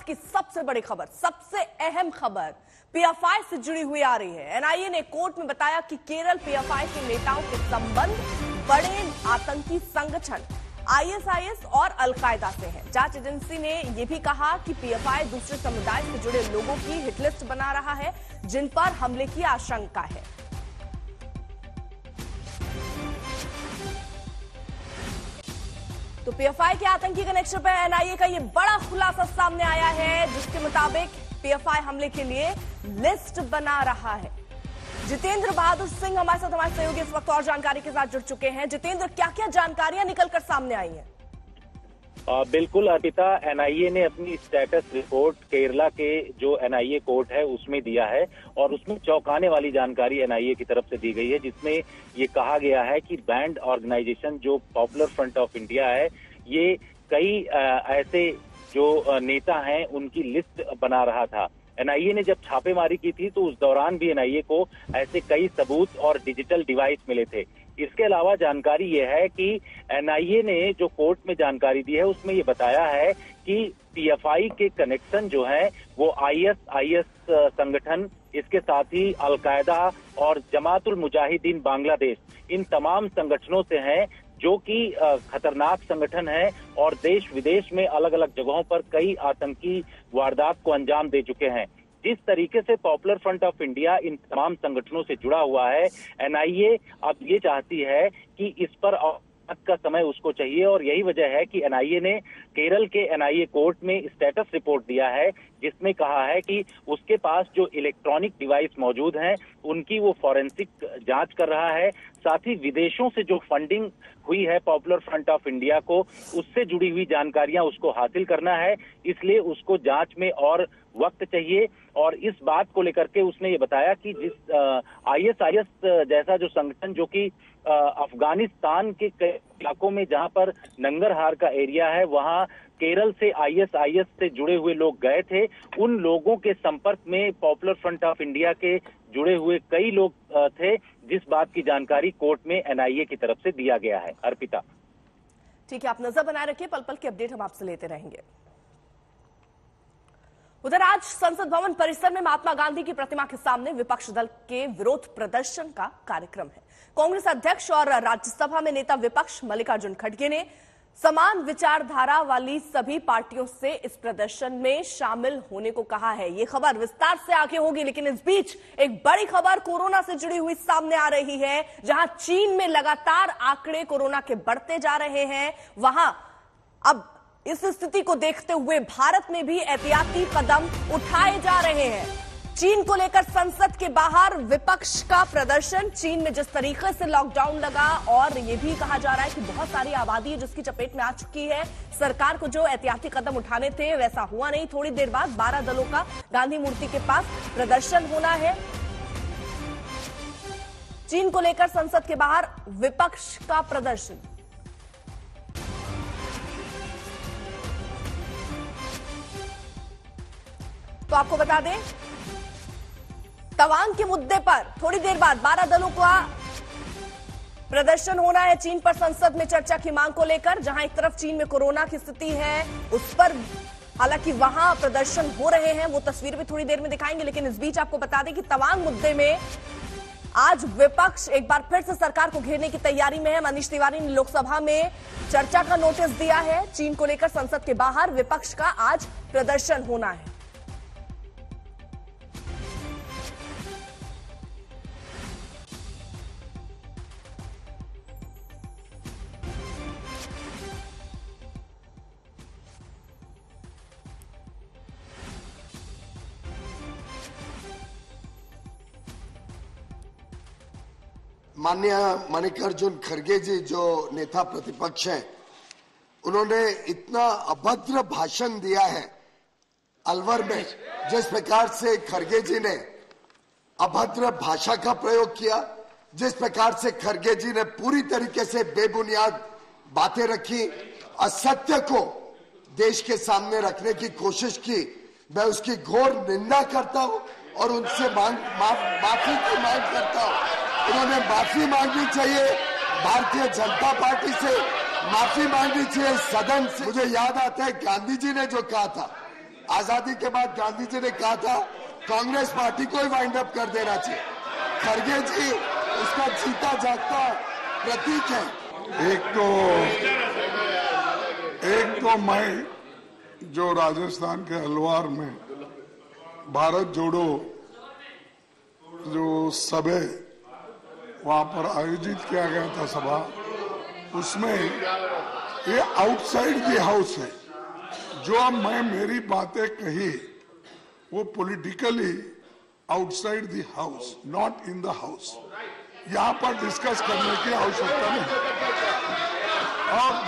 की सबसे बड़ी खबर, सबसे अहम खबर पीएफआई से जुड़ी हुई आ रही है। एनआईए ने कोर्ट में बताया कि केरल पीएफआई के नेताओं के संबंध बड़े आतंकी संगठन आईएसआईएस और अलकायदा से है। जांच एजेंसी ने यह भी कहा कि पीएफआई दूसरे समुदाय से जुड़े लोगों की हिटलिस्ट बना रहा है जिन पर हमले की आशंका है। तो पीएफआई के आतंकी कनेक्शन पर एनआईए का यह बड़ा खुलासा सामने आया है, जिसके मुताबिक पीएफआई हमले के लिए लिस्ट बना रहा है। जितेंद्र बहादुर सिंह हमारे साथ, हमारे सहयोगी इस वक्त और जानकारी के साथ जुड़ चुके हैं। जितेंद्र, क्या क्या जानकारियां निकलकर सामने आई हैं? बिल्कुल अर्पिता, एनआईए ने अपनी स्टेटस रिपोर्ट केरला के जो एनआईए कोर्ट है उसमें दिया है और उसमें चौंकाने वाली जानकारी एनआईए की तरफ से दी गई है, जिसमें ये कहा गया है कि बैंड ऑर्गेनाइजेशन जो पॉपुलर फ्रंट ऑफ इंडिया है, ये कई ऐसे जो नेता हैं उनकी लिस्ट बना रहा था। एनआईए ने जब छापेमारी की थी तो उस दौरान भी एनआईए को ऐसे कई सबूत और डिजिटल डिवाइस मिले थे। इसके अलावा जानकारी यह है कि एनआईए ने जो कोर्ट में जानकारी दी है उसमें ये बताया है कि पीएफआई के कनेक्शन जो हैं वो आईएसआईएस संगठन, इसके साथ ही अलकायदा और जमातुल मुजाहिदीन बांग्लादेश, इन तमाम संगठनों से हैं जो कि खतरनाक संगठन है और देश विदेश में अलग अलग जगहों पर कई आतंकी वारदात को अंजाम दे चुके हैं। जिस तरीके से पॉपुलर फ्रंट ऑफ इंडिया इन तमाम संगठनों से जुड़ा हुआ है, एनआईए अब ये चाहती है कि इस पर का समय उसको चाहिए और यही वजह है कि एनआईए ने केरल के एनआईए कोर्ट में स्टेटस रिपोर्ट दिया है, जिसमें कहा है कि उसके पास जो इलेक्ट्रॉनिक डिवाइस मौजूद हैं उनकी वो फॉरेंसिक जांच कर रहा है। साथ ही विदेशों से जो फंडिंग हुई है पॉपुलर फ्रंट ऑफ इंडिया को, उससे जुड़ी हुई जानकारियां उसको हासिल करना है, इसलिए उसको जांच में और वक्त चाहिए। और इस बात को लेकर के उसने ये बताया कि जिस आईएसआईएस जैसा जो संगठन जो कि अफगानिस्तान के कई इलाकों में जहां पर नंगरहार का एरिया है वहां केरल से आईएसआईएस से जुड़े हुए लोग गए थे, उन लोगों के संपर्क में पॉपुलर फ्रंट ऑफ इंडिया के जुड़े हुए कई लोग थे, जिस बात की जानकारी कोर्ट में एनआईए की तरफ से दिया गया है। अर्पिता, ठीक है, आप नजर बनाए रखिए, पल पल की अपडेट हम आपसे लेते रहेंगे। उधर आज संसद भवन परिसर में महात्मा गांधी की प्रतिमा के सामने विपक्ष दल के विरोध प्रदर्शन का कार्यक्रम है। कांग्रेस अध्यक्ष और राज्यसभा में नेता विपक्ष मल्लिकार्जुन खड़गे ने समान विचारधारा वाली सभी पार्टियों से इस प्रदर्शन में शामिल होने को कहा है। ये खबर विस्तार से आगे होगी, लेकिन इस बीच एक बड़ी खबर कोरोना से जुड़ी हुई सामने आ रही है। जहां चीन में लगातार आंकड़े कोरोना के बढ़ते जा रहे हैं, वहां अब इस स्थिति को देखते हुए भारत में भी एहतियाती कदम उठाए जा रहे हैं। चीन को लेकर संसद के बाहर विपक्ष का प्रदर्शन, चीन में जिस तरीके से लॉकडाउन लगा और यह भी कहा जा रहा है कि बहुत सारी आबादी है जिसकी चपेट में आ चुकी है, सरकार को जो एहतियाती कदम उठाने थे वैसा हुआ नहीं। थोड़ी देर बाद 12 दलों का गांधी मूर्ति के पास प्रदर्शन होना है। चीन को लेकर संसद के बाहर विपक्ष का प्रदर्शन। तो आपको बता दें, तवांग के मुद्दे पर थोड़ी देर बाद 12 दलों का प्रदर्शन होना है चीन पर संसद में चर्चा की मांग को लेकर। जहां एक तरफ चीन में कोरोना की स्थिति है, उस पर हालांकि वहां प्रदर्शन हो रहे हैं, वो तस्वीर भी थोड़ी देर में दिखाएंगे। लेकिन इस बीच आपको बता दें कि तवांग मुद्दे में आज विपक्ष एक बार फिर से सरकार को घेरने की तैयारी में है। मनीष तिवारी ने लोकसभा में चर्चा का नोटिस दिया है। चीन को लेकर संसद के बाहर विपक्ष का आज प्रदर्शन होना है। माननीय मल्लिकार्जुन खड़गे जी जो नेता प्रतिपक्ष हैं, उन्होंने इतना अभद्र भाषण दिया है अलवर में। जिस प्रकार से खड़गे जी ने अभद्र भाषा का प्रयोग किया, जिस प्रकार से खड़गे जी ने पूरी तरीके से बेबुनियाद बातें रखी, असत्य को देश के सामने रखने की कोशिश की, मैं उसकी घोर निंदा करता हूं और उनसे माफी की मांग करता हूं। उन्होंने माफी मांगनी चाहिए, भारतीय जनता पार्टी से माफी मांगनी चाहिए, सदन से। मुझे याद आता है गांधी जी ने जो कहा था आजादी के बाद गांधी जी ने कहा था कांग्रेस पार्टी को ही वाइंड अप कर देना चाहिए। खड़गे जी उसका जीता जागता प्रतीक है। एक तो मैं जो राजस्थान के अलवार में भारत जोड़ो जो सभा वहां पर आयोजित किया गया था सभा, उसमें ये आउटसाइड द हाउस है। जो मैं मेरी बातें कही वो politically outside the house, not in the house. यहाँ पर डिस्कस करने की आवश्यकता नहीं। और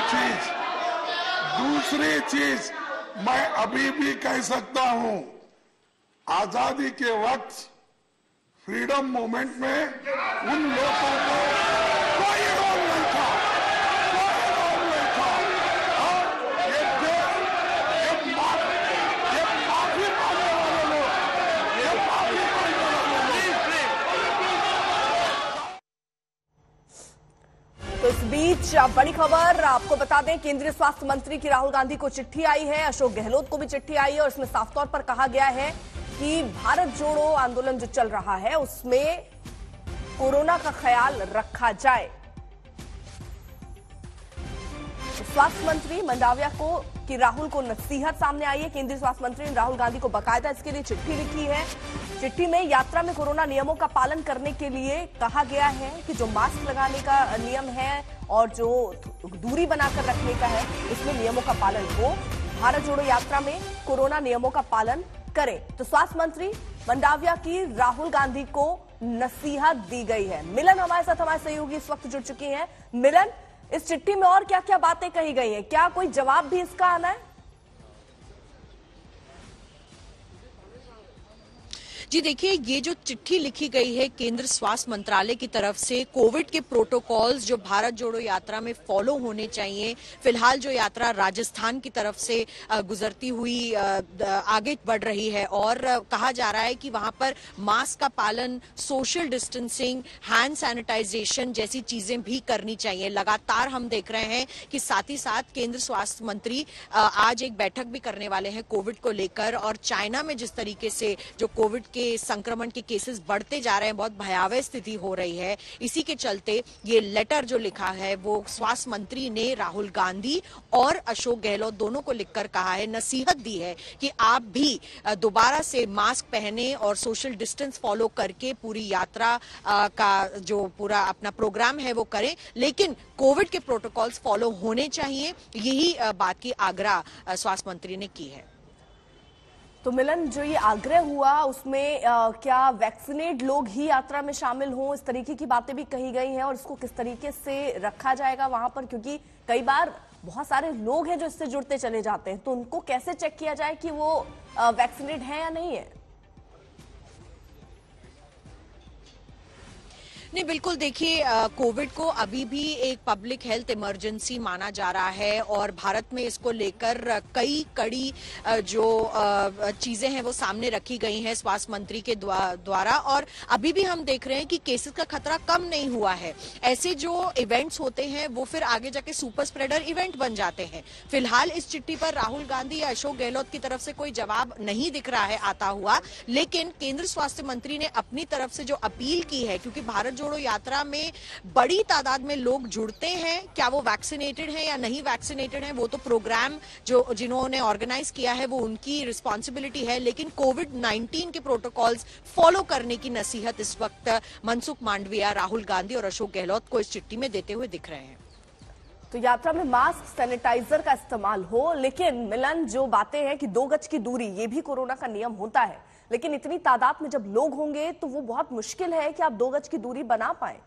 दूसरी चीज मैं अभी भी कह सकता हूं, आजादी के वक्त फ्रीडम मूवमेंट में उन लोगों को कोई रोल नहीं था, और ये माफी मांगने वाले लोग, ये माफी मांगने वाले लोग। तो इस बीच बड़ी खबर आपको बता दें, केंद्रीय स्वास्थ्य मंत्री की राहुल गांधी को चिट्ठी आई है, अशोक गहलोत को भी चिट्ठी आई है और इसमें साफ तौर पर कहा गया है कि भारत जोड़ो आंदोलन जो चल रहा है उसमें कोरोना का ख्याल रखा जाए। स्वास्थ्य मंत्री मंडाविया की राहुल को नसीहत सामने आई है। केंद्रीय स्वास्थ्य मंत्री ने राहुल गांधी को बाकायदा इसके लिए चिट्ठी लिखी है। चिट्ठी में यात्रा में कोरोना नियमों का पालन करने के लिए कहा गया है कि जो मास्क लगाने का नियम है और जो दूरी बनाकर रखने का है, इसमें नियमों का पालन हो। भारत जोड़ो यात्रा में कोरोना नियमों का पालन करें। तो स्वास्थ्य मंत्री मंडाविया की राहुल गांधी को नसीहत दी गई है। मिलन हमारे साथ, हमारे सहयोगी इस वक्त जुड़ चुके हैं। मिलन, इस चिट्ठी में और क्या क्या बातें कही गई हैं? क्या कोई जवाब भी इसका आना है? जी देखिए, ये जो चिट्ठी लिखी गई है केंद्र स्वास्थ्य मंत्रालय की तरफ से, कोविड के प्रोटोकॉल्स जो भारत जोड़ो यात्रा में फॉलो होने चाहिए। फिलहाल जो यात्रा राजस्थान की तरफ से गुजरती हुई आगे बढ़ रही है और कहा जा रहा है कि वहां पर मास्क का पालन, सोशल डिस्टेंसिंग, हैंड सैनिटाइजेशन जैसी चीजें भी करनी चाहिए। लगातार हम देख रहे हैं कि साथ ही साथ केंद्र स्वास्थ्य मंत्री आज एक बैठक भी करने वाले हैं कोविड को लेकर। और चाइना में जिस तरीके से जो कोविड के संक्रमण के केसेस बढ़ते जा रहे हैं, बहुत भयावह स्थिति हो रही है, इसी के चलते ये लेटर जो लिखा है वो स्वास्थ्य मंत्री ने राहुल गांधी और अशोक गहलोत दोनों को लिखकर कहा है, नसीहत दी है कि आप भी दोबारा से मास्क पहने और सोशल डिस्टेंस फॉलो करके पूरी यात्रा का जो पूरा अपना प्रोग्राम है वो करें, लेकिन कोविड के प्रोटोकॉल्स फॉलो होने चाहिए। यही बात की आग्रह स्वास्थ्य मंत्री ने की है। तो मिलन, जो ये आग्रह हुआ उसमें क्या वैक्सीनेट लोग ही यात्रा में शामिल हों, इस तरीके की बातें भी कही गई हैं और इसको किस तरीके से रखा जाएगा वहां पर? क्योंकि कई बार बहुत सारे लोग हैं जो इससे जुड़ते चले जाते हैं, तो उनको कैसे चेक किया जाए कि वो वैक्सीनेट है या नहीं है? नहीं, बिल्कुल देखिए, कोविड को अभी भी एक पब्लिक हेल्थ इमरजेंसी माना जा रहा है और भारत में इसको लेकर कई कड़ी जो चीजें हैं वो सामने रखी गई हैं स्वास्थ्य मंत्री के द्वारा। और अभी भी हम देख रहे हैं कि केसेस का खतरा कम नहीं हुआ है। ऐसे जो इवेंट्स होते हैं वो फिर आगे जाके सुपर स्प्रेडर इवेंट बन जाते हैं। फिलहाल इस चिट्ठी पर राहुल गांधी या अशोक गहलोत की तरफ से कोई जवाब नहीं दिख रहा है आता हुआ, लेकिन केंद्र स्वास्थ्य मंत्री ने अपनी तरफ से जो अपील की है, क्योंकि भारत जोड़ो यात्रा में बड़ी तादाद में लोग जुड़ते हैं, क्या वो वैक्सीनेटेड हैं या नहीं वैक्सीनेटेड हैं, वो तो प्रोग्राम जो जिन्होंने ऑर्गेनाइज किया है वो उनकी रिस्पॉन्सिबिलिटी है, लेकिन कोविड-19 के प्रोटोकॉल्स फॉलो करने की नसीहत इस वक्त मनसुख मांडविया, राहुल गांधी और अशोक गहलोत को इस चिट्ठी में देते हुए दिख रहे हैं। तो यात्रा में मास्क, सैनिटाइजर का इस्तेमाल हो, लेकिन मिलन, जो बातें हैं कि 2 गज की दूरी, ये भी कोरोना का नियम होता है, लेकिन इतनी तादाद में जब लोग होंगे तो वो बहुत मुश्किल है कि आप 2 गज की दूरी बना पाए।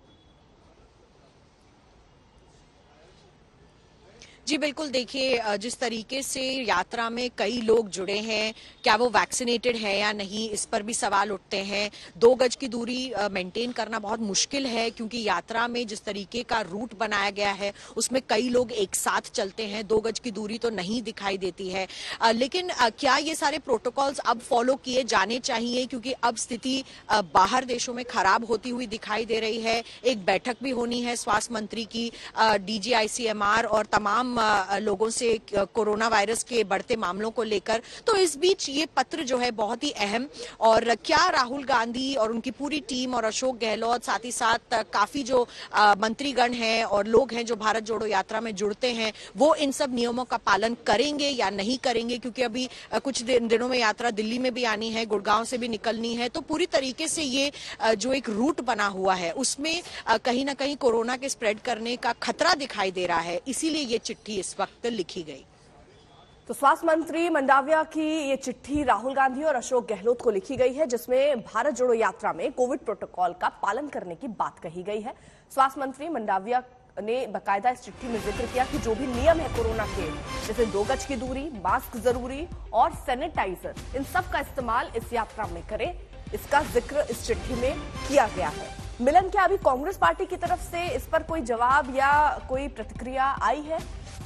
जी बिल्कुल, देखिए जिस तरीके से यात्रा में कई लोग जुड़े हैं, क्या वो वैक्सीनेटेड है या नहीं, इस पर भी सवाल उठते हैं। 2 गज की दूरी मेंटेन करना बहुत मुश्किल है, क्योंकि यात्रा में जिस तरीके का रूट बनाया गया है उसमें कई लोग एक साथ चलते हैं, 2 गज की दूरी तो नहीं दिखाई देती है। लेकिन क्या ये सारे प्रोटोकॉल्स अब फॉलो किए जाने चाहिए, क्योंकि अब स्थिति बाहर देशों में खराब होती हुई दिखाई दे रही है। एक बैठक भी होनी है स्वास्थ्य मंत्री की, DGICMR और तमाम लोगों से कोरोना वायरस के बढ़ते मामलों को लेकर। तो इस बीच ये पत्र जो है बहुत ही अहम, और क्या राहुल गांधी और उनकी पूरी टीम और अशोक गहलोत, साथ ही साथ काफी जो मंत्रीगण हैं और लोग हैं जो भारत जोड़ो यात्रा में जुड़ते हैं, वो इन सब नियमों का पालन करेंगे या नहीं करेंगे, क्योंकि अभी कुछ दिनों में यात्रा दिल्ली में भी आनी है, गुड़गांव से भी निकलनी है। तो पूरी तरीके से ये जो एक रूट बना हुआ है उसमें कहीं ना कहीं कोरोना के स्प्रेड करने का खतरा दिखाई दे रहा है, इसीलिए ये चिट्ठी इस वक्त लिखी गई। तो स्वास्थ्य मंत्री मंडाविया की ये चिट्ठी राहुल गांधी और अशोक गहलोत को लिखी गई है, जिसमें भारत जोड़ो यात्रा में कोविड प्रोटोकॉल का पालन करने की बात कही गई है। स्वास्थ्य मंत्री मंडाविया ने बकायदा इस चिट्ठी में जिक्र किया कि जो भी नियम है कोरोना के, जैसे 2 गज की दूरी, मास्क जरूरी और सैनिटाइजर, इन सब का इस्तेमाल इस यात्रा में करें, इसका जिक्र इस चिट्ठी में किया गया है। मिलन, क्या अभी कांग्रेस पार्टी की तरफ से इस पर कोई जवाब या कोई प्रतिक्रिया आई है?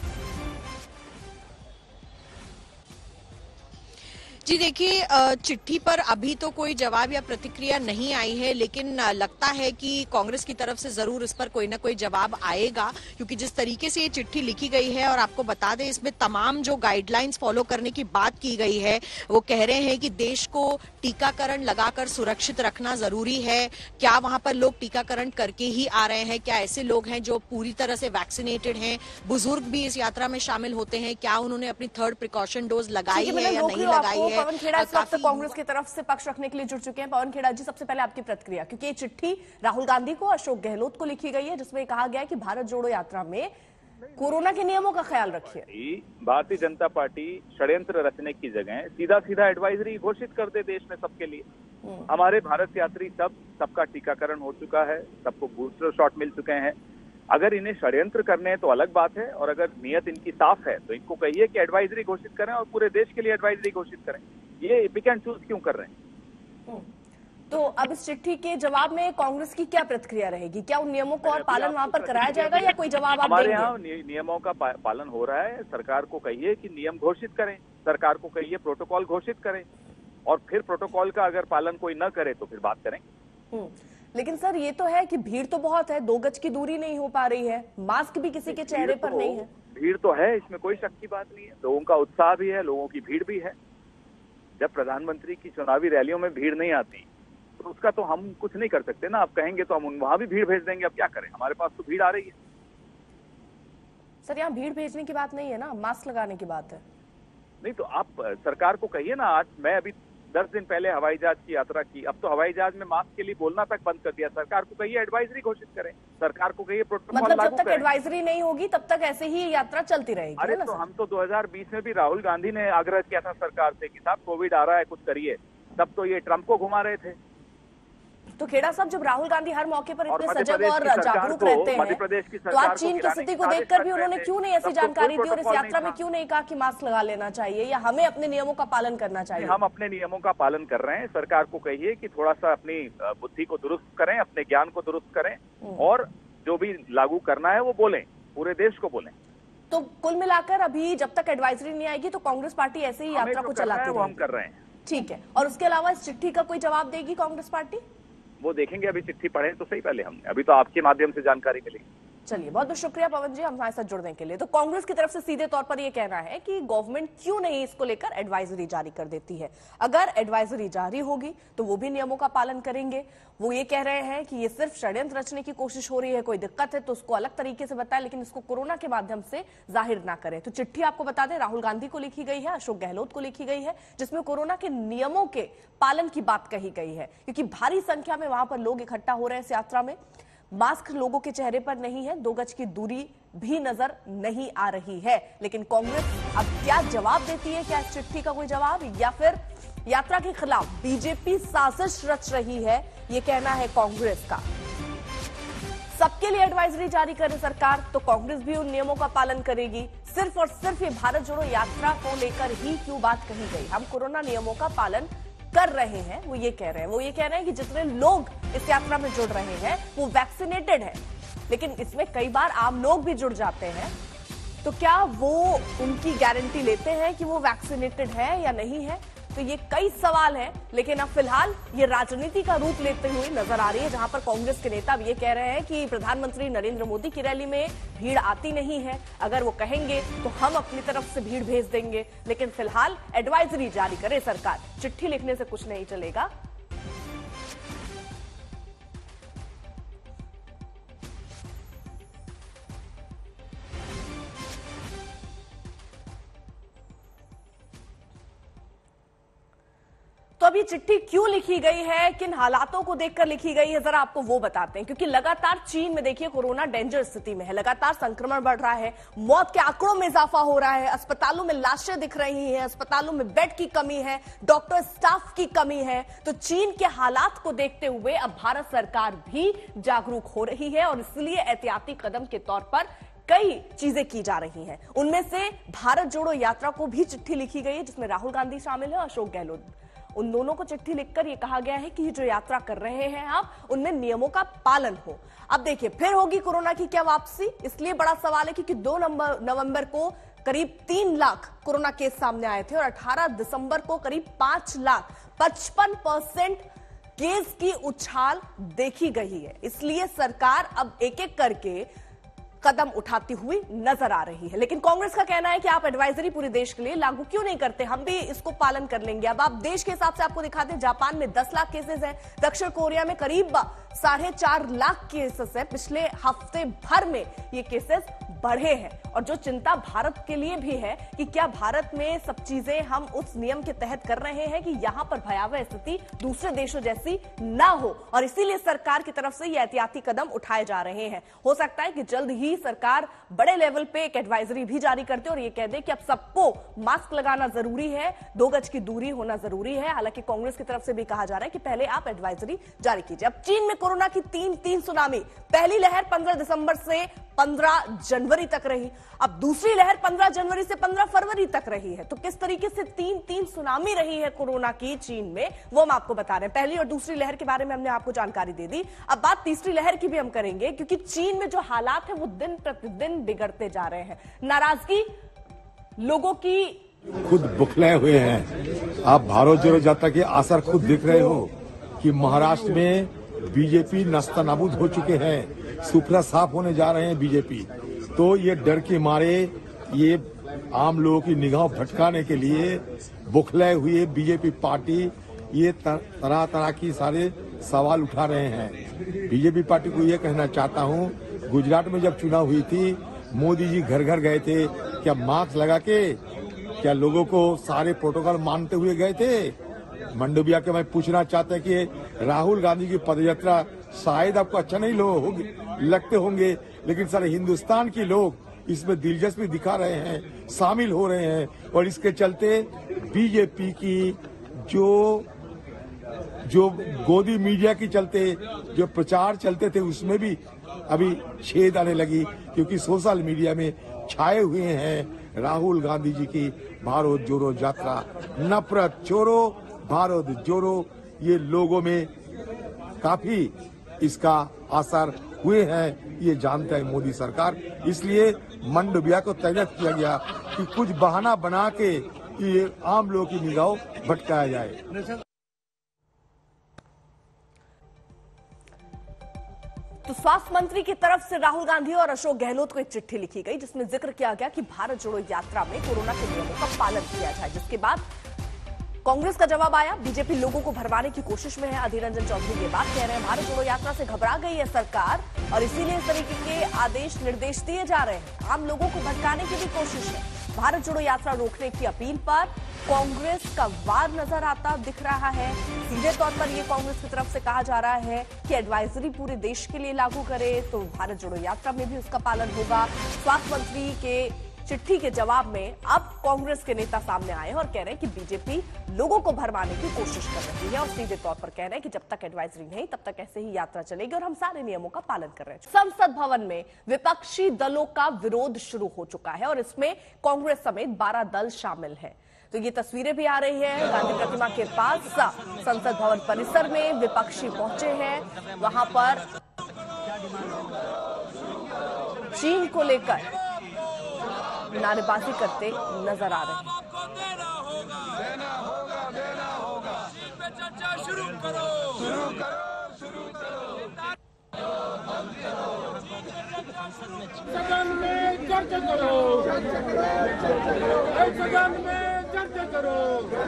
जी देखिए, चिट्ठी पर अभी तो कोई जवाब या प्रतिक्रिया नहीं आई है, लेकिन लगता है कि कांग्रेस की तरफ से जरूर इस पर कोई ना कोई जवाब आएगा, क्योंकि जिस तरीके से ये चिट्ठी लिखी गई है, और आपको बता दें इसमें तमाम जो गाइडलाइंस फॉलो करने की बात की गई है, वो कह रहे हैं कि देश को टीकाकरण लगाकर सुरक्षित रखना जरूरी है। क्या वहां पर लोग टीकाकरण करके ही आ रहे हैं? क्या ऐसे लोग हैं जो पूरी तरह से वैक्सीनेटेड हैं? बुजुर्ग भी इस यात्रा में शामिल होते हैं? क्या उन्होंने अपनी 3rd प्रिकॉशन डोज लगाई है या नहीं लगाई है? पवन खेड़ा इस वक्त कांग्रेस की तरफ से पक्ष रखने के लिए जुड़ चुके हैं। पवन खेड़ा जी, सबसे पहले आपकी प्रतिक्रिया, क्योंकि ये चिट्ठी राहुल गांधी को, अशोक गहलोत को लिखी गई है, जिसमें कहा गया है कि भारत जोड़ो यात्रा में कोरोना के नियमों का ख्याल रखिए। भारतीय जनता पार्टी षड्यंत्र रचने की जगह सीधा सीधा एडवाइजरी घोषित कर दे देश में सबके लिए। हमारे भारत यात्री सबका टीकाकरण हो चुका है, सबको बूस्टर शॉट मिल चुके हैं। अगर इन्हें षड्यंत्र करने हैं तो अलग बात है, और अगर नियत इनकी साफ है तो इनको कहिए कि एडवाइजरी घोषित करें और पूरे देश के लिए एडवाइजरी घोषित करें। ये पिक एंड चूज क्यों कर रहे हैं? तो अब इस चिट्ठी के जवाब में कांग्रेस की क्या प्रतिक्रिया रहेगी? क्या उन नियमों को और पालन वहां पर कराया जाएगा या कोई जवाब आप हमारे देंगे? यहाँ नियमों का पालन हो रहा है। सरकार को कहिए कि नियम घोषित करें, सरकार को कहिए प्रोटोकॉल घोषित करें, और फिर प्रोटोकॉल का अगर पालन कोई न करे तो फिर बात करेंगे। लेकिन सर, ये तो है कि भीड़ तो बहुत है, 2 गज की दूरी नहीं हो पा रही है, मास्क भी किसी के चेहरे पर नहीं है। भीड़ तो है, इसमें कोई शक की बात नहीं है। लोगों का उत्साह भी है, लोगों की भीड़ भी है। जब प्रधानमंत्री की चुनावी रैलियों में भीड़ नहीं आती तो उसका तो हम कुछ नहीं कर सकते ना। आप कहेंगे तो हम वहां भी भीड़ भेज देंगे, अब क्या करें? हमारे पास तो भीड़ आ रही है। सर, यहाँ भीड़ भेजने की बात नहीं है ना, मास्क लगाने की बात है। नहीं तो आप सरकार को कहिए ना। आज मैं अभी 10 दिन पहले हवाई जहाज की यात्रा की, अब तो हवाई जहाज में मास्क के लिए बोलना तक बंद कर दिया। सरकार को कहिए एडवाइजरी घोषित करें, सरकार को कहिए प्रोटोकॉल लागू करें। मतलब जब तक एडवाइजरी नहीं होगी तब तक ऐसे ही यात्रा चलती रहेगी। अरे तो हम तो 2020 में भी राहुल गांधी ने आग्रह किया था सरकार से कि साहब कोविड आ रहा है, कुछ करिए। तब तो ये ट्रंप को घुमा रहे थे। तो खेड़ा साहब, जब राहुल गांधी हर मौके पर इतने सजग और जागरूक रहते हैं, तो आज चीन की स्थिति को देखकर भी उन्होंने क्यों नहीं ऐसी जानकारी दी और इस यात्रा में क्यों नहीं कहा कि मास्क लगा लेना चाहिए या हमें अपने नियमों का पालन करना चाहिए? हम अपने नियमों का पालन कर रहे हैं। सरकार को कहिए कि थोड़ा सा अपनी बुद्धि को दुरुस्त करें, अपने ज्ञान को दुरुस्त करें, और जो भी लागू करना है वो बोलें, पूरे देश को बोलें। तो कुल मिलाकर अभी जब तक एडवाइजरी नहीं आएगी तो कांग्रेस पार्टी ऐसे ही यात्रा को चलाती रहेगी? वो हम कर रहे हैं। ठीक है। और उसके अलावा इस चिट्ठी का कोई जवाब देगी कांग्रेस पार्टी? वो देखेंगे, अभी चिट्ठी पढ़े तो सही पहले हमने, अभी तो आपके माध्यम से जानकारी मिली। चलिए, बहुत बहुत शुक्रिया पवन जी हमारे साथ जुड़ने के लिए। तो कांग्रेस की तरफ से सीधे तौर पर यह कहना है कि गवर्नमेंट क्यों नहीं इसको लेकर एडवाइजरी जारी कर देती है। अगर एडवाइजरी जारी होगी तो वो भी नियमों का पालन करेंगे। वो ये कह रहे हैं कि ये सिर्फ षड्यंत्र रचने की कोशिश हो रही है, कोई दिक्कत है तो उसको अलग तरीके से बताएं, लेकिन इसको कोरोना के माध्यम से जाहिर ना करें। तो चिट्ठी आपको बता दें, राहुल गांधी को लिखी गई है, अशोक गहलोत को लिखी गई है, जिसमें कोरोना के नियमों के पालन की बात कही गई है, क्योंकि भारी संख्या में वहां पर लोग इकट्ठा हो रहे हैं इस यात्रा में। मास्क लोगों के चेहरे पर नहीं है, 2 गज की दूरी भी नजर नहीं आ रही है। लेकिन कांग्रेस अब क्या जवाब देती है? क्या इस चिट्ठी का कोई जवाब, या फिर यात्रा के खिलाफ बीजेपी साजिश रच रही है, ये कहना है कांग्रेस का। सबके लिए एडवाइजरी जारी करे सरकार तो कांग्रेस भी उन नियमों का पालन करेगी। सिर्फ और सिर्फ ये भारत जोड़ो यात्रा को लेकर ही क्यों बात कही गई? हम कोरोना नियमों का पालन कर रहे हैं, वो ये कह रहे हैं। वो ये कह रहे हैं कि जितने लोग इस यात्रा में जुड़ रहे हैं वो वैक्सीनेटेड है, लेकिन इसमें कई बार आम लोग भी जुड़ जाते हैं। तो क्या वो उनकी गारंटी लेते हैं कि वो वैक्सीनेटेड है या नहीं है? तो ये कई सवाल हैं, लेकिन अब फिलहाल ये राजनीति का रूप लेते हुए नजर आ रही है, जहां पर कांग्रेस के नेता भी ये कह रहे हैं कि प्रधानमंत्री नरेंद्र मोदी की रैली में भीड़ आती नहीं है, अगर वो कहेंगे तो हम अपनी तरफ से भीड़ भेज देंगे। लेकिन फिलहाल एडवाइजरी जारी करे सरकार, चिट्ठी लिखने से कुछ नहीं चलेगा। तो अभी चिट्ठी क्यों लिखी गई है, किन हालातों को देखकर लिखी गई है, जरा आपको वो बताते हैं। क्योंकि लगातार चीन में देखिए कोरोना डेंजर स्थिति में है, लगातार संक्रमण बढ़ रहा है, मौत के आंकड़ों में इजाफा हो रहा है, अस्पतालों में लाशें दिख रही हैं, अस्पतालों में बेड की कमी है, डॉक्टर स्टाफ की कमी है। तो चीन के हालात को देखते हुए अब भारत सरकार भी जागरूक हो रही है और इसलिए एहतियाती कदम के तौर पर कई चीजें की जा रही हैं। उनमें से भारत जोड़ो यात्रा को भी चिट्ठी लिखी गई है, जिसमें राहुल गांधी शामिल है और अशोक गहलोत। उन दोनों को चिट्ठी लिखकर यह कहा गया है कि जो यात्रा कर रहे हैं आप, उनमें नियमों का पालन हो। अब देखिए फिर होगी कोरोना की क्या वापसी, इसलिए बड़ा सवाल है क्योंकि 2 नवंबर को करीब 3 लाख कोरोना केस सामने आए थे और 18 दिसंबर को करीब 5 लाख 55% केस की उछाल देखी गई है। इसलिए सरकार अब एक एक करके कदम उठाती हुई नजर आ रही है। लेकिन कांग्रेस का कहना है कि आप एडवाइजरी पूरे देश के लिए लागू क्यों नहीं करते, हम भी इसको पालन कर लेंगे। अब आप देश के हिसाब से आपको दिखाते हैं, जापान में 10 लाख केसेस हैं, दक्षिण कोरिया में करीब 4.5 लाख केसेस है। पिछले हफ्ते भर में ये केसेस बढ़े हैं और जो चिंता भारत के लिए भी है कि क्या भारत में सब चीजें हम उस नियम के तहत कर रहे हैं कि यहां पर भयावह स्थिति दूसरे देशों जैसी ना हो, और इसीलिए सरकार की तरफ से ये एहतियाती कदम उठाए जा रहे हैं। हो सकता है कि जल्द ही सरकार बड़े लेवल पे एक एडवाइजरी भी जारी करते और ये कह दे कि अब सबको मास्क लगाना जरूरी है, 2 गज की दूरी होना जरूरी है। हालांकि कांग्रेस की तरफ से भी कहा जा रहा है कि पहले आप एडवाइजरी जारी कीजिए। अब चीन में कोरोना की तीन सुनामी, पहली लहर 15 दिसंबर से 15 जनवरी तक रही, अब दूसरी लहर 15 जनवरी से 15 फरवरी तक रही है। तो किस तरीके से तीन सुनामी रही है कोरोना की चीन में, वो हम आपको बता रहे हैं। पहली और दूसरी लहर के बारे में हमने आपको जानकारी दे दी, अब बात तीसरी लहर की भी हम करेंगे, क्योंकि चीन में जो हालात है वो दिन प्रतिदिन बिगड़ते जा रहे हैं। नाराजगी लोगों की, खुद बुखले हुए हैं। आप भारत जोड़ो यात्रा के असर खुद देख रहे हो कि महाराष्ट्र में बीजेपी नस्तानाबूद हो चुके हैं, सुपड़ा साफ होने जा रहे हैं बीजेपी। तो ये डर के मारे ये आम लोगों की निगाह भटकाने के लिए बुखले हुए बीजेपी पार्टी ये तरह तरह की सारे सवाल उठा रहे हैं। बीजेपी पार्टी को ये कहना चाहता हूँ, गुजरात में जब चुनाव हुई थी, मोदी जी घर घर गए थे, क्या मास्क लगा के, क्या लोगों को सारे प्रोटोकॉल मानते हुए गए थे? मंडोविया के मैं पूछना चाहता है कि राहुल गांधी की पदयात्रा शायद आपको अच्छा नहीं लगते होंगे, लेकिन सारे हिंदुस्तान के लोग इसमें दिलचस्पी दिखा रहे हैं, शामिल हो रहे हैं, और इसके चलते बीजेपी की जो गोदी मीडिया की चलते जो प्रचार चलते थे उसमें भी अभी छेद आने लगी, क्योंकि सोशल मीडिया में छाए हुए हैं राहुल गांधी जी की भारत जोड़ो यात्रा, नफरत छोड़ो भारत जोड़ो, ये लोगों में काफी इसका असर हुए हैं, ये जानता है मोदी सरकार। इसलिए मंडोविया को तैनात किया गया कि कुछ बहाना बना के ये आम लोगों की निगाह भटकाया जाए। तो स्वास्थ्य मंत्री की तरफ से राहुल गांधी और अशोक गहलोत को एक चिट्ठी लिखी गई, जिसमें जिक्र किया गया कि भारत जोड़ो यात्रा में कोरोना के नियमों का पालन किया जाए। जिसके बाद कांग्रेस का जवाब आया, बीजेपी लोगों को भरमाने की कोशिश में है। अधीर रंजन चौधरी ये बात कह रहे हैं, भारत जोड़ो यात्रा से घबरा गई है सरकार और इसीलिए इस तरीके के आदेश निर्देश दिए जा रहे हैं। आम लोगों को भटकाने की भी कोशिश है। भारत जोड़ो यात्रा रोकने की अपील पर कांग्रेस का वार नजर आता दिख रहा है। सीधे तौर पर यह कांग्रेस की तरफ से कहा जा रहा है कि एडवाइजरी पूरे देश के लिए लागू करे तो भारत जोड़ो यात्रा में भी उसका पालन होगा। स्वास्थ्य मंत्री के चिट्ठी के जवाब में अब कांग्रेस के नेता सामने आए हैं और कह रहे हैं कि बीजेपी लोगों को भरमाने की कोशिश कर रही है और सीधे तौर पर कह रहे हैं कि जब तक एडवाइजरी नहीं तब तक ऐसे ही यात्रा चलेगी और हम सारे नियमों का पालन कर रहे हैं। संसद भवन में विपक्षी दलों का विरोध शुरू हो चुका है और इसमें कांग्रेस समेत 12 दल शामिल है। तो ये तस्वीरें भी आ रही है, गांधी प्रतिमा के पास संसद भवन परिसर में विपक्षी पहुंचे हैं, वहां पर चीन को लेकर नारेबाजी करते नजर आ रहे हैं। चर्चा शुरू करो, शुरू करो, शुरू करो। सदन में चर्चा करो, सदन में चर्चा करो,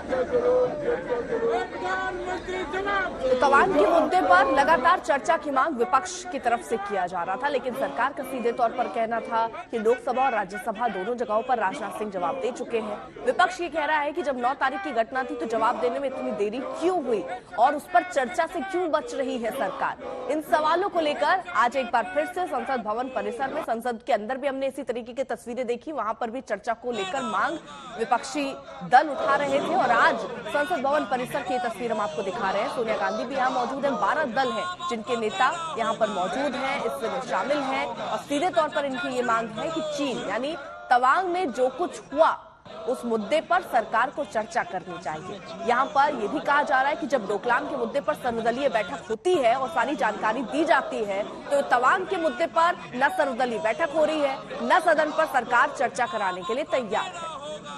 प्रधानमंत्री जवाब। तवांग के मुद्दे पर लगातार चर्चा की मांग विपक्ष की तरफ से किया जा रहा था, लेकिन सरकार का सीधे तौर पर कहना था कि लोकसभा और राज्यसभा दोनों जगहों पर राजनाथ सिंह जवाब दे चुके हैं। विपक्ष ये कह रहा है कि जब 9 तारीख की घटना थी तो जवाब देने में इतनी देरी क्यों हुई और उस पर चर्चा से क्यों बच रही है सरकार। इन सवालों को लेकर आज एक बार फिर से संसद भवन परिसर में, संसद के अंदर भी हमने इसी तरीके की तस्वीरें देखी, वहां पर भी चर्चा को लेकर मांग विपक्षी दल उठा रहे थे। और आज संसद भवन परिसर की तस्वीर हम आपको दिखा रहे हैं। सोनिया गांधी भी यहाँ मौजूद है, 12 दल हैं जिनके नेता यहाँ पर मौजूद हैं, इसमें शामिल हैं और सीधे तौर पर इनकी ये मांग है कि चीन यानी तवांग में जो कुछ हुआ उस मुद्दे पर सरकार को चर्चा करनी चाहिए। यहाँ पर यह भी कहा जा रहा है कि जब डोकलाम के मुद्दे पर सर्वदलीय बैठक होती है और सारी जानकारी दी जाती है तो तवांग के मुद्दे पर न सर्वदलीय बैठक हो रही है न सदन पर सरकार चर्चा कराने के लिए तैयार है।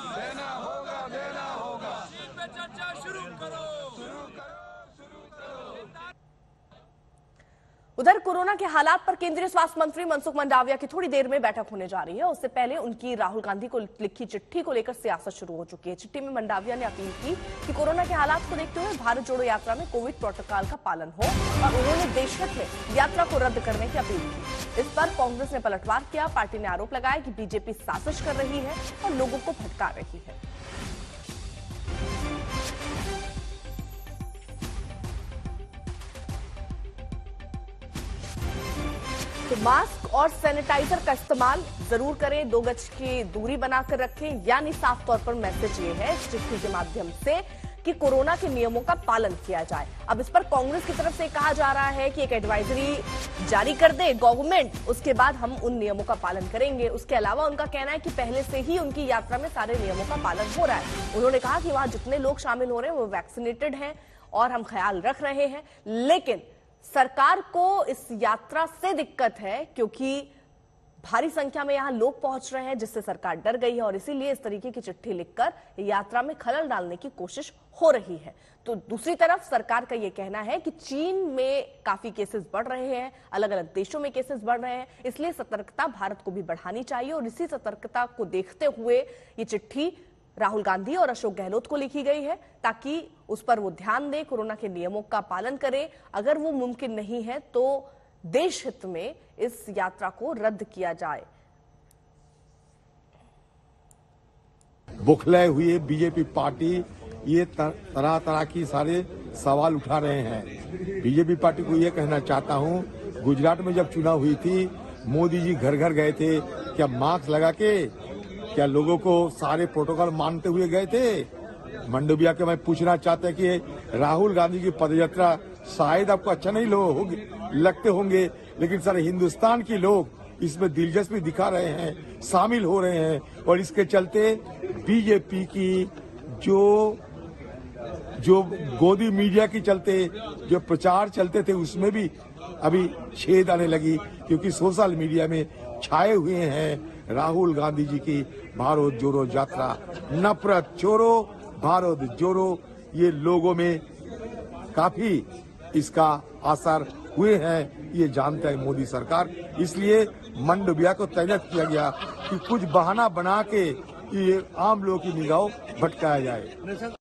उधर कोरोना के हालात पर केंद्रीय स्वास्थ्य मंत्री मनसुख मंडाविया की थोड़ी देर में बैठक होने जा रही है। उससे पहले उनकी राहुल गांधी को लिखी चिट्ठी को लेकर सियासत शुरू हो चुकी है। चिट्ठी में मंडाविया ने अपील की कि कोरोना के हालात को देखते हुए भारत जोड़ो यात्रा में कोविड प्रोटोकॉल का पालन हो और उन्होंने देशहित में यात्रा को रद्द करने की अपील की। इस पर कांग्रेस ने पलटवार किया। पार्टी ने आरोप लगाया कि बीजेपी साजिश कर रही है और लोगों को भटका रही है। तो मास्क और सैनिटाइजर का इस्तेमाल जरूर करें, 2 गज की दूरी बनाकर रखें, यानी साफ तौर पर मैसेज ये है इस चिट्ठी के माध्यम से कि कोरोना के नियमों का पालन किया जाए। अब इस पर कांग्रेस की तरफ से कहा जा रहा है कि एक एडवाइजरी जारी कर दे गवर्नमेंट, उसके बाद हम उन नियमों का पालन करेंगे। उसके अलावा उनका कहना है कि पहले से ही उनकी यात्रा में सारे नियमों का पालन हो रहा है। उन्होंने कहा कि वहां जितने लोग शामिल हो रहे हैं वो वैक्सीनेटेड हैं और हम ख्याल रख रहे हैं, लेकिन सरकार को इस यात्रा से दिक्कत है क्योंकि भारी संख्या में यहां लोग पहुंच रहे हैं, जिससे सरकार डर गई है और इसीलिए इस तरीके की चिट्ठी लिखकर यात्रा में खलल डालने की कोशिश हो रही है। तो दूसरी तरफ सरकार का यह कहना है कि चीन में काफी केसेस बढ़ रहे हैं, अलग अलग देशों में केसेस बढ़ रहे हैं, इसलिए सतर्कता भारत को भी बढ़ानी चाहिए और इसी सतर्कता को देखते हुए ये चिट्ठी राहुल गांधी और अशोक गहलोत को लिखी गई है ताकि उस पर वो ध्यान दें, कोरोना के नियमों का पालन करें। अगर वो मुमकिन नहीं है तो देश हित में इस यात्रा को रद्द किया जाए। बौखलाए हुए बीजेपी पार्टी ये तरह तरह की सारे सवाल उठा रहे हैं। बीजेपी पार्टी को ये कहना चाहता हूँ, गुजरात में जब चुनाव हुई थी मोदी जी घर घर गए थे, क्या मास्क लगा के क्या लोगों को सारे प्रोटोकॉल मानते हुए गए थे? मंडविया के मैं पूछना चाहता है कि राहुल गांधी की पदयात्रा शायद आपको अच्छा नहीं लगते होंगे, लेकिन सारे हिंदुस्तान के लोग इसमें दिलचस्पी दिखा रहे हैं, शामिल हो रहे हैं और इसके चलते बीजेपी की जो गोदी मीडिया की चलते जो प्रचार चलते थे उसमें भी अभी छेद आने लगी, क्योंकि सोशल मीडिया में छाए हुए हैं राहुल गांधी जी की भारत जोड़ो यात्रा, नफरत छोड़ो भारत जोड़ो। ये लोगों में काफी इसका असर हुए हैं, ये जानता है मोदी सरकार। इसलिए मंडविया को तैनात किया गया कि कुछ बहाना बना के ये आम लोगों की निगाह भटकाया जाए।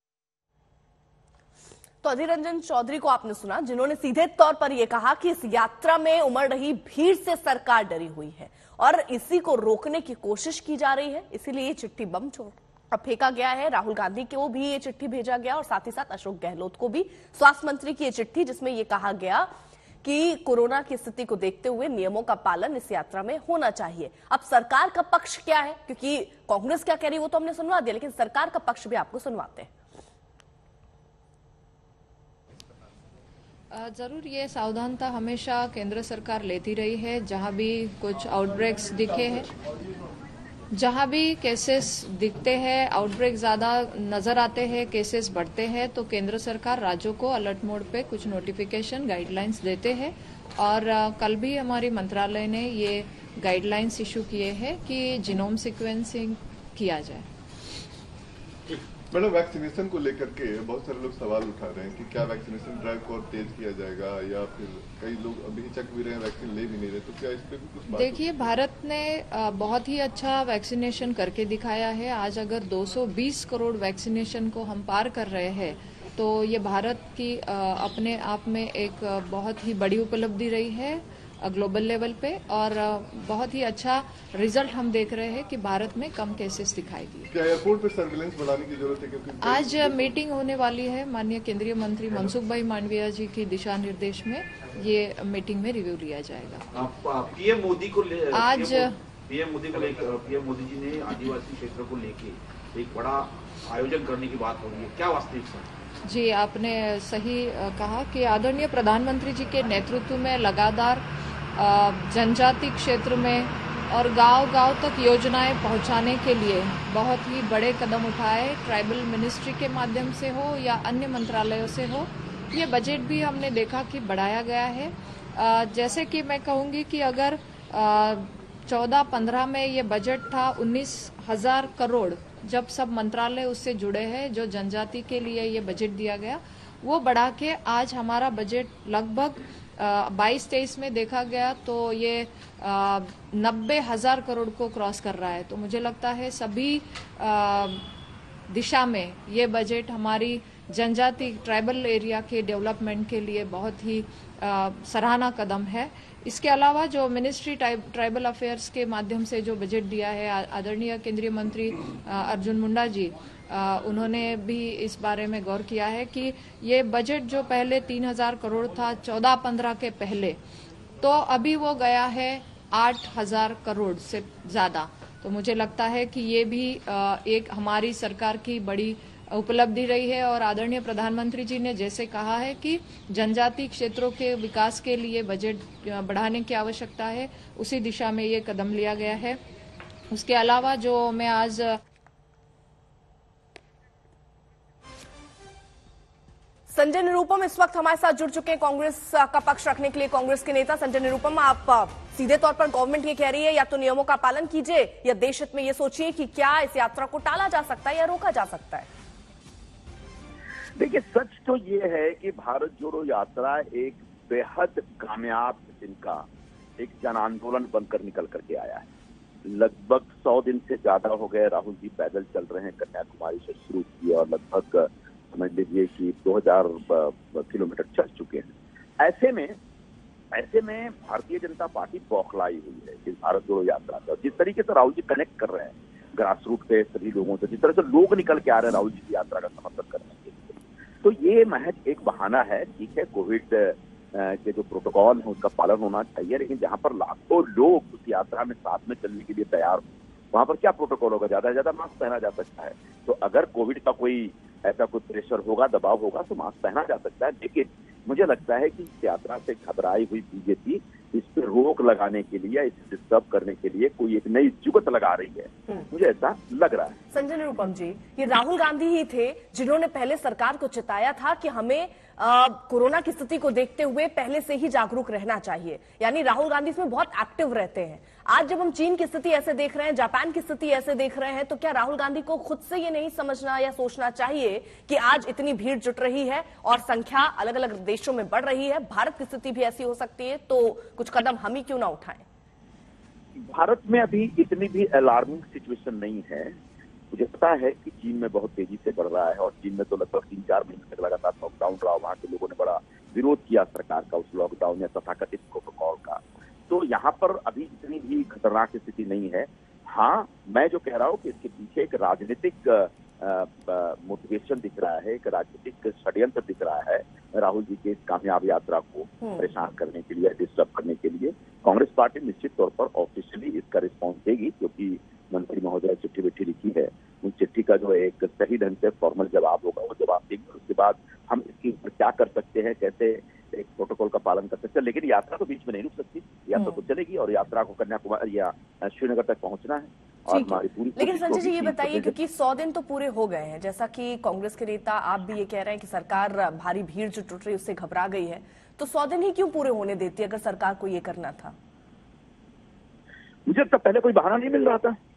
तो अधीर रंजन चौधरी को आपने सुना, जिन्होंने सीधे तौर पर यह कहा कि इस यात्रा में उमड़ रही भीड़ से सरकार डरी हुई है और इसी को रोकने की कोशिश की जा रही है, इसीलिए ये चिट्ठी बम छोड़ फेंका गया है। राहुल गांधी को भी ये चिट्ठी भेजा गया और साथ ही साथ अशोक गहलोत को भी स्वास्थ्य मंत्री की ये चिट्ठी, जिसमें यह कहा गया कि कोरोना की स्थिति को देखते हुए नियमों का पालन इस यात्रा में होना चाहिए। अब सरकार का पक्ष क्या है, क्योंकि कांग्रेस क्या कह रही है वो तो हमने सुनवा दिया, लेकिन सरकार का पक्ष भी आपको सुनवाते हैं। जरूर ये सावधानता हमेशा केंद्र सरकार लेती रही है। जहां भी कुछ आउटब्रेक्स दिखे हैं, जहां भी केसेस दिखते हैं, आउटब्रेक ज्यादा नजर आते हैं, केसेस बढ़ते हैं, तो केंद्र सरकार राज्यों को अलर्ट मोड पे कुछ नोटिफिकेशन गाइडलाइंस देते हैं। और कल भी हमारी मंत्रालय ने ये गाइडलाइंस इशू किए हैं कि जीनोम सीक्वेंसिंग किया जाए। मैडम, वैक्सीनेशन को लेकर के बहुत सारे लोग सवाल उठा रहे हैं कि क्या वैक्सीनेशन ड्राइव को और तेज किया जाएगा, या फिर कई लोग अभी हिचक भी रहे हैं, वैक्सीन ले भी नहीं रहे, तो क्या इस पे भी कुछ बात? देखिए, भारत ने बहुत ही अच्छा वैक्सीनेशन करके दिखाया है। आज अगर 220 करोड़ वैक्सीनेशन को हम पार कर रहे हैं तो ये भारत की अपने आप में एक बहुत ही बड़ी उपलब्धि रही है ग्लोबल लेवल पे, और बहुत ही अच्छा रिजल्ट हम देख रहे हैं कि भारत में कम केसेस दिखाई दिए। क्या एयरपोर्ट पे सर्विलेंस बढ़ाने की जरूरत है? क्योंकि आज मीटिंग होने वाली है, माननीय केंद्रीय मंत्री मनसुख भाई मांडविया जी की दिशा निर्देश में ये मीटिंग में रिव्यू लिया जाएगा। पीएम मोदी को आज पीएम मोदी को लेकर पीएम मोदी जी ने आदिवासी क्षेत्रों को लेके एक बड़ा आयोजन करने की बात हो रही है, क्या वास्तविकता? जी, आपने सही कहा कि आदरणीय प्रधानमंत्री जी के नेतृत्व में लगातार जनजाति क्षेत्र में और गांव-गांव तक योजनाएं पहुंचाने के लिए बहुत ही बड़े कदम उठाए, ट्राइबल मिनिस्ट्री के माध्यम से हो या अन्य मंत्रालयों से हो। ये बजट भी हमने देखा कि बढ़ाया गया है। जैसे कि मैं कहूंगी कि अगर 14-15 में ये बजट था 19,000 करोड़, जब सब मंत्रालय उससे जुड़े हैं, जो जनजाति के लिए ये बजट दिया गया, वो बढ़ा के आज हमारा बजट लगभग 22-23 में देखा गया तो ये 90,000 करोड़ को क्रॉस कर रहा है। तो मुझे लगता है सभी दिशा में ये बजट हमारी जनजाति ट्राइबल एरिया के डेवलपमेंट के लिए बहुत ही सराहना कदम है। इसके अलावा जो मिनिस्ट्री ट्राइबल अफेयर्स के माध्यम से जो बजट दिया है, आदरणीय केंद्रीय मंत्री अर्जुन मुंडा जी, उन्होंने भी इस बारे में गौर किया है कि ये बजट जो पहले 3,000 करोड़ था 14-15 के पहले, तो अभी वो गया है 8,000 करोड़ से ज्यादा। तो मुझे लगता है कि ये भी एक हमारी सरकार की बड़ी उपलब्धि रही है, और आदरणीय प्रधानमंत्री जी ने जैसे कहा है कि जनजाति क्षेत्रों के विकास के लिए बजट बढ़ाने की आवश्यकता है, उसी दिशा में ये कदम लिया गया है। उसके अलावा जो मैं आज संजय निरुपम इस वक्त हमारे साथ जुड़ चुके हैं कांग्रेस का पक्ष रखने के लिए। कांग्रेस के नेता संजय निरुपम, आप सीधे तौर पर गवर्नमेंट ये कह रही है या तो नियमों का पालन कीजिए या देश हित में ये सोचिए कि क्या इस यात्रा को टाला जा सकता है या रोका जा सकता है। देखिए, सच तो ये है कि भारत जोड़ो यात्रा एक बेहद कामयाब किस्म का एक जन आंदोलन बनकर निकल करके आया है। लगभग 100 दिन से ज्यादा हो गए राहुल जी पैदल चल रहे हैं, कन्याकुमारी से शुरू किए और लगभग समझ लीजिए कि 2000 किलोमीटर चल चुके हैं। ऐसे में भारतीय जनता पार्टी बौखलाई हुई है इस भारत जोड़ो यात्रा से। जिस तरीके से राहुल जी कनेक्ट कर रहे हैं ग्रास रूट पे सभी लोगों से, जिस तरह से लोग निकल के आ रहे हैं राहुल जी की यात्रा का समर्थन करने के लिए, तो ये महज एक बहाना है। ठीक है, कोविड के जो प्रोटोकॉल है उसका पालन होना चाहिए, लेकिन जहां पर लाखों लोग उस यात्रा में साथ में चलने के लिए तैयार हो, वहां पर क्या प्रोटोकॉल होगा? ज्यादा से ज्यादा मास्क पहना जा सकता है। तो अगर कोविड का कोई ऐसा कोई प्रेशर होगा, दबाव होगा, तो मास्क पहना जा सकता है। लेकिन मुझे लगता है कि इस यात्रा से घबराई हुई बीजेपी इस पर रोक लगाने के लिए, इसे डिस्टर्ब करने के लिए कोई एक नई जुगत लगा रही है, मुझे ऐसा लग रहा है। संजय निरुपम जी, ये राहुल गांधी ही थे जिन्होंने पहले सरकार को चिताया था कि हमें कोरोना की स्थिति को देखते हुए पहले से ही जागरूक रहना चाहिए, यानी राहुल गांधी इसमें बहुत एक्टिव रहते हैं। आज जब हम चीन की स्थिति ऐसे देख रहे हैं, जापान की स्थिति ऐसे देख रहे हैं, तो क्या राहुल गांधी को खुद से ये नहीं समझना या सोचना चाहिए कि आज इतनी भीड़ जुट रही है और संख्या अलग अलग देशों में बढ़ रही है, भारत की स्थिति भी ऐसी हो सकती है, तो कुछ कदम हम ही क्यों ना उठाएं? भारत में अभी इतनी भी अलार्मिंग सिचुएशन नहीं है। मुझे पता है कि चीन में बहुत तेजी से बढ़ रहा है और चीन में तो लगभग 3-4 महीने तक लगातार लॉकडाउन रहा। वहां के लोगों ने बड़ा विरोध किया सरकार का उस लॉकडाउन या तथाकथित प्रोटोकॉल का। तो यहाँ पर अभी इतनी भी खतरनाक स्थिति नहीं है। हाँ, मैं जो कह रहा हूँ कि इसके पीछे एक राजनीतिक मोटिवेशन दिख रहा है, एक राजनीतिक षड्यंत्र दिख रहा है राहुल जी के इस कामयाब यात्रा को परेशान करने के लिए, डिस्टर्ब करने के लिए। कांग्रेस पार्टी निश्चित तौर पर ऑफिशियली इसका रिस्पॉन्स देगी, क्योंकि मंत्री महोदय चिट्ठी विट्ठी लिखी है, उस चिट्ठी का जो एक सही ढंग से फॉर्मल जवाब होगा वो जवाब देंगे। उसके बाद हम इसके ऊपर क्या कर सकते हैं, कैसे एक प्रोटोकॉल का पालन कर सकते हैं। लेकिन यात्रा तो बीच में नहीं रुक सकती, यात्रा तो चलेगी और यात्रा को कन्याकुमारी या श्रीनगर तक पहुंचना है और हमारी पूरी। लेकिन संजय जी ये बताइए, क्योंकि 100 दिन तो पूरे हो गए हैं, जैसा कि कांग्रेस के नेता आप भी ये कह रहे हैं कि सरकार भारी भीड़ जो टूट रही है उससे घबरा गई है, तो 100 दिन ही क्यों पूरे होने देती है अगर सरकार को ये करना था? मुझे तब पहले कोई बहाना नहीं मिल रहा था।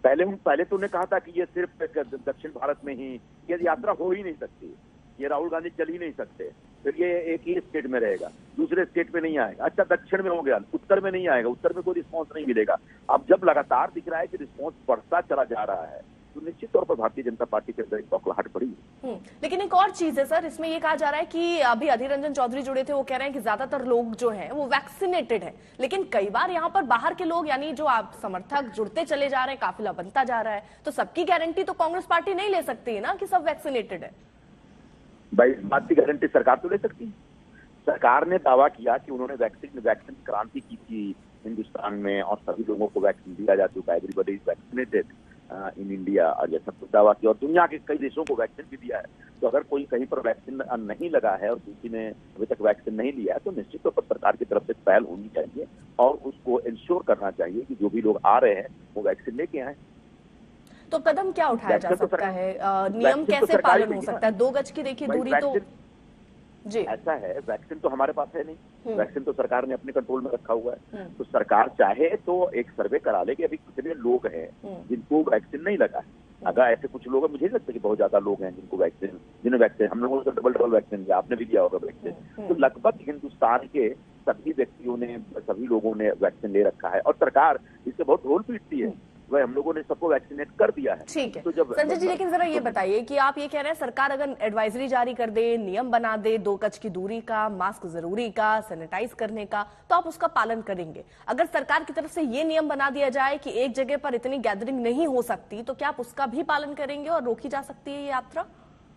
पहले तो उन्होंने कहा था कि ये सिर्फ दक्षिण भारत में ही ये यात्रा हो ही नहीं सकती, ये राहुल गांधी चल ही नहीं सकते, फिर ये एक ही स्टेट में रहेगा, दूसरे स्टेट में नहीं आएगा। अच्छा, दक्षिण में हो गया, उत्तर में नहीं आएगा, उत्तर में कोई रिस्पॉन्स नहीं मिलेगा। अब जब लगातार दिख रहा है कि रिस्पॉन्स बढ़ता चला जा रहा है तो निश्चित तौर पर भारतीय जनता पार्टी के अंदर एक बौखलाहट पड़ी। लेकिन एक और चीज है सर, इसमें ये कहा जा रहा है कि अभी अधीर रंजन चौधरी जुड़े थे, वो कह रहे हैं कि ज्यादातर लोग जो हैं वो वैक्सीनेटेड हैं, लेकिन कई बार यहाँ पर बाहर के लोग यानी जो आप समर्थक जुड़ते चले जा रहे हैं, काफिला बनता जा रहा है, तो सबकी गारंटी तो कांग्रेस पार्टी नहीं ले सकती है ना कि सब वैक्सीनेटेड है। भाई, इस बात की गारंटी सरकार तो ले सकती है। सरकार ने दावा किया कि उन्होंने वैक्सीन क्रांति की थी हिंदुस्तान में और सभी लोगों को वैक्सीन दिया जा चुका है, everybody is vaccinated in India, और जैसा कुछ दावा किया, और दुनिया के कई देशों को वैक्सीन भी दिया है। तो अगर कोई कहीं पर वैक्सीन नहीं लगा है और किसी ने अभी तक वैक्सीन नहीं लिया है तो निश्चित तौर पर सरकार की तरफ से पहल होनी चाहिए और उसको इंश्योर करना चाहिए कि जो भी लोग आ रहे हैं वो वैक्सीन लेके आए। तो कदम क्या उठाया जा सकता है, नियम कैसे पालन हो सकता है? 2 गज की देखिए दूरी तो जी ऐसा है, वैक्सीन तो हमारे पास है नहीं, वैक्सीन तो सरकार ने अपने कंट्रोल में रखा हुआ है। तो सरकार चाहे तो एक सर्वे करा ले कि अभी कितने लोग हैं जिनको वैक्सीन नहीं लगा है। अगर ऐसे कुछ लोग हैं, मुझे नहीं लगता कि बहुत ज्यादा लोग हैं जिन्हें वैक्सीन, हम लोगों ने तो डबल वैक्सीन लिया, आपने भी लिया होगा वैक्सीन, तो लगभग हिंदुस्तान के सभी व्यक्तियों ने, सभी लोगों ने वैक्सीन ले रखा है और सरकार इससे बहुत ढोल पीटती है। वह हम लोगों ने सबको वैक्सीनेट कर दिया है। ठीक है तो जब संजय जी, लेकिन जरा ये बताइए कि आप ये कह रहे हैं सरकार अगर एडवाइजरी जारी कर दे, नियम बना दे 2 गज की दूरी का, मास्क जरूरी का, सैनिटाइज करने का, तो आप उसका पालन करेंगे। अगर सरकार की तरफ से ये नियम बना दिया जाए कि एक जगह पर इतनी गैदरिंग नहीं हो सकती, तो क्या आप उसका भी पालन करेंगे और रोकी जा सकती है ये यात्रा?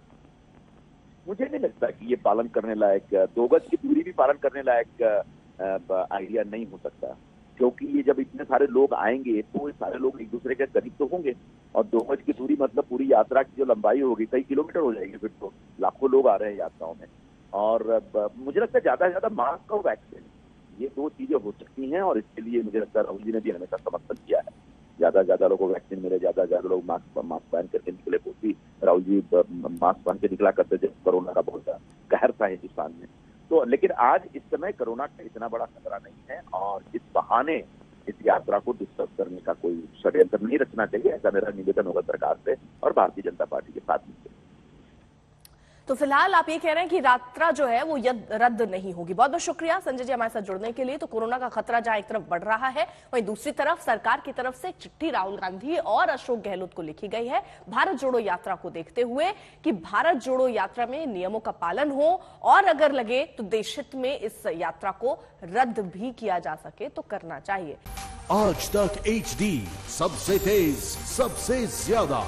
मुझे नहीं लगता कि ये पालन करने लायक, 2 गज की दूरी भी पालन करने लायक आइडिया नहीं हो सकता, क्योंकि ये जब इतने सारे लोग आएंगे तो ये सारे लोग एक दूसरे के करीब तो होंगे, और 2 गज की दूरी मतलब पूरी यात्रा की जो लंबाई होगी कई किलोमीटर हो जाएगी, फिर तो लाखों लोग आ रहे हैं यात्राओं में। और मुझे लगता है ज्यादा से ज्यादा मास्क और वैक्सीन, ये 2 चीजें हो सकती हैं, और इसके लिए मुझे लगता है राहुल जी ने भी हमेशा समर्थन किया है। ज्यादा से ज्यादा लोगों को वैक्सीन मिले, ज्यादा से ज्यादा लोग मास्क पहन करके निकले। बहुत भी राहुल जी मास्क पहन के निकला करते जब कोरोना का बहुत कहर था हिंदुस्तान में। तो लेकिन आज इस समय कोरोना का इतना बड़ा खतरा नहीं है, और इस बहाने इस यात्रा को डिस्टर्ब करने का कोई षड्यंत्र नहीं रचना चाहिए, ऐसा मेरा निवेदन होगा सरकार से और भारतीय जनता पार्टी के साथ मिलकर। तो फिलहाल आप ये कह रहे हैं कि यात्रा जो है वो रद्द नहीं होगी। बहुत बहुत शुक्रिया संजय जी हमारे साथ जुड़ने के लिए। तो कोरोना का खतरा जहां एक तरफ बढ़ रहा है, वहीं दूसरी तरफ सरकार की तरफ से चिट्ठी राहुल गांधी और अशोक गहलोत को लिखी गई है भारत जोड़ो यात्रा को देखते हुए कि भारत जोड़ो यात्रा में नियमों का पालन हो, और अगर लगे तो देशहित में इस यात्रा को रद्द भी किया जा सके तो करना चाहिए। आज तक HD सबसे तेज, सबसे ज्यादा।